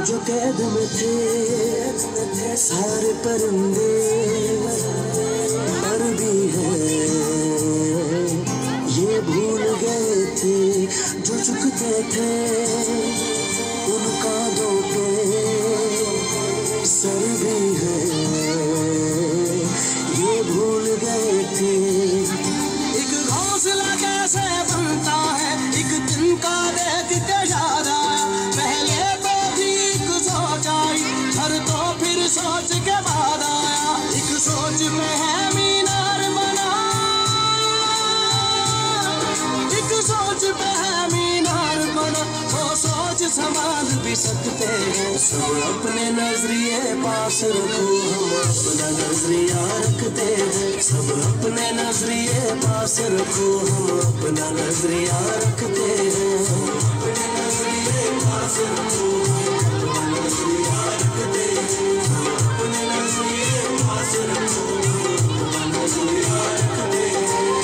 जो कैद में थे सारे परिंदे, पर भी है ये भूल गए थे जो झुकते थे उन कांधों पे सर भी है ये भूल गए थे। एक घोंसला कैसे बनता है एक दिन का देख के याद आया, पहले तो ठीक सोच आई हर तो फिर सोच के बाद आया, एक सोच में है मीनार बना, एक सोच में है मीनार बना, वो सोच संभाल भी सकते हैं। सब अपने नजरिए पास रखो हम अपना नजरिया रखते हैं, सब अपने नजरिए पास रखो हम अपना नजरिया रखते हैं, अपने नजरिए पास रखो हम अपना नजरिया रखते हैं, अपने नजरिए पास रखो हम अपना नजरिया रखते हैं।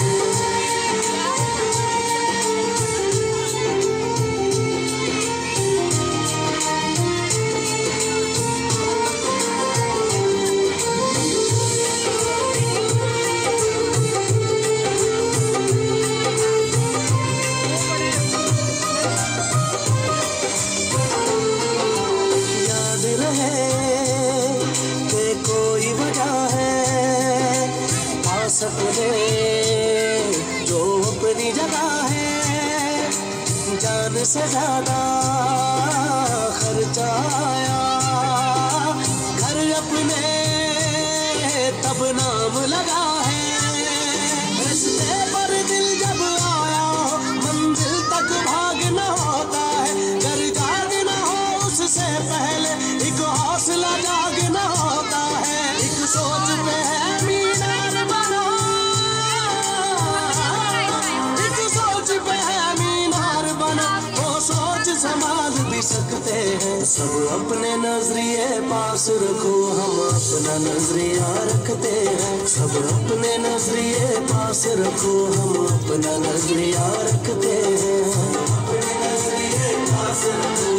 सपने जो अपनी जगह है, जान से ज्यादा खर्चा आया, घर अपने तब नाम लगा है, रस्ते पर दिल जब आया मंजिल तक भागना होता है, घर जागना हो उससे पहले एक हौसला जागना होता है, एक सोच पे है संभाल भी सकते हैं। सब अपने नजरिए पास रखो हम अपना नजरिया रखते हैं, सब अपने नजरिए पास रखो हम अपना नजरिया रखते हैं, अपने नजरिए पास रखो